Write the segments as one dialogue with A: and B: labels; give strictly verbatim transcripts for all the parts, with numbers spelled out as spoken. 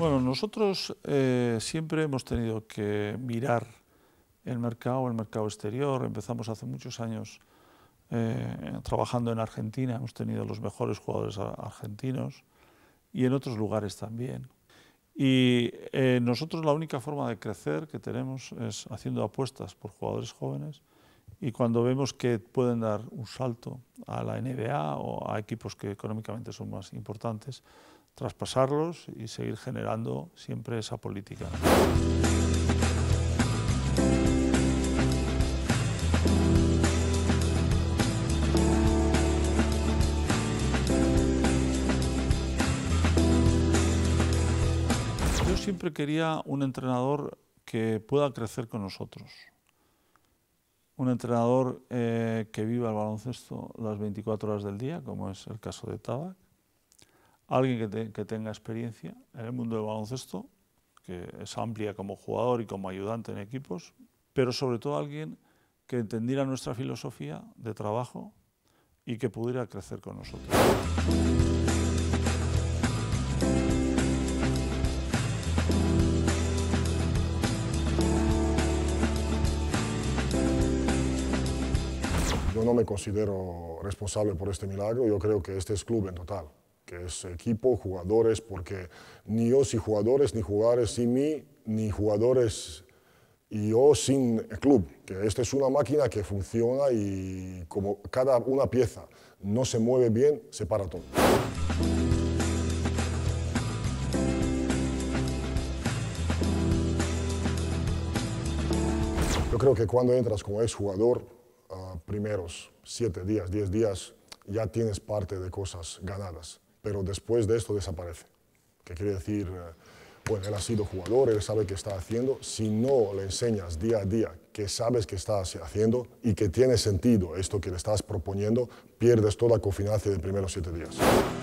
A: Bueno, nosotros eh, siempre hemos tenido que mirar el mercado, el mercado exterior. Empezamos hace muchos años eh, trabajando en Argentina, hemos tenido los mejores jugadores argentinos y en otros lugares también. Y eh, nosotros la única forma de crecer que tenemos es haciendo apuestas por jugadores jóvenes, y cuando vemos que pueden dar un salto a la N B A o a equipos que económicamente son más importantes, traspasarlos y seguir generando siempre esa política. Yo siempre quería un entrenador que pueda crecer con nosotros. Un entrenador eh, que viva el baloncesto las veinticuatro horas del día, como es el caso de Tabac. Alguien que, te, que tenga experiencia en el mundo del baloncesto, que es amplia como jugador y como ayudante en equipos, pero sobre todo alguien que entendiera nuestra filosofía de trabajo y que pudiera crecer con nosotros.
B: Yo no me considero responsable por este milagro. Yo creo que este es club en total, que es equipo, jugadores, porque ni yo sin jugadores, ni jugadores sin mí, ni jugadores y yo sin el club. Que esta es una máquina que funciona y como cada una pieza no se mueve bien, se para todo. Yo creo que cuando entras como exjugador, Uh, primeros siete días, diez días, ya tienes parte de cosas ganadas, pero después de esto desaparece. ¿Qué quiere decir? Uh, bueno, él ha sido jugador, él sabe qué está haciendo. Si no le enseñas día a día que sabes qué estás haciendo y que tiene sentido esto que le estás proponiendo, pierdes toda confianza de primeros siete días.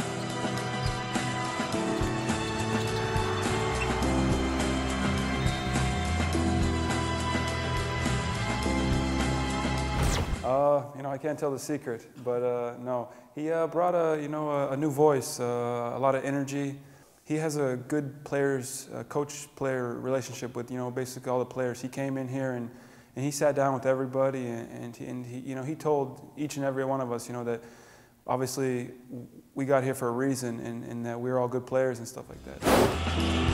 C: Uh, you know, I can't tell the secret, but uh, no. He uh, brought a, you know, a, a new voice, uh, a lot of energy. He has a good players, uh, coach-player relationship with, you know, basically all the players. He came in here and, and he sat down with everybody, and, and, he, and he, you know, he told each and every one of us, you know, that obviously we got here for a reason, and, and that we're all good players and stuff like that.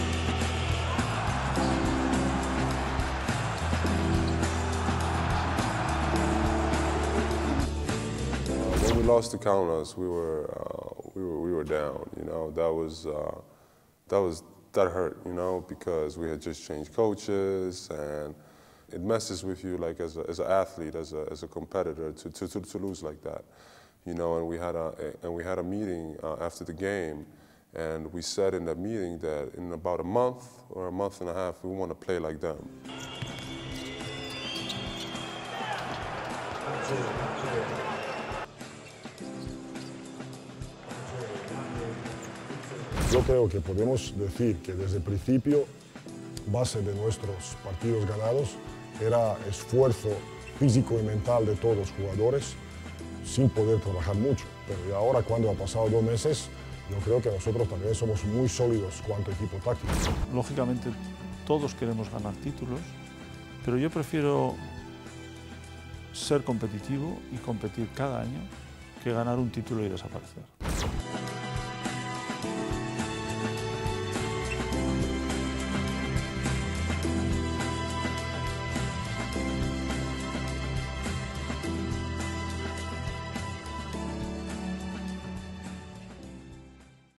D: When we lost to Kaunas, we were uh, we were we were down. You know, that was uh, that was that hurt. You know, because we had just changed coaches, and it messes with you, like as a, as an athlete, as a as a competitor, to to to, to lose like that. You know, and we had a and we had a meeting uh, after the game, and we said in that meeting that in about a month or a month and a half, we want to play like them.
B: Yo creo que podemos decir que desde el principio, base de nuestros partidos ganados, era esfuerzo físico y mental de todos los jugadores, sin poder trabajar mucho. Pero ahora, cuando ha pasado dos meses, yo creo que nosotros también somos muy sólidos cuanto equipo táctico.
A: Lógicamente, todos queremos ganar títulos, pero yo prefiero ser competitivo y competir cada año que ganar un título y desaparecer.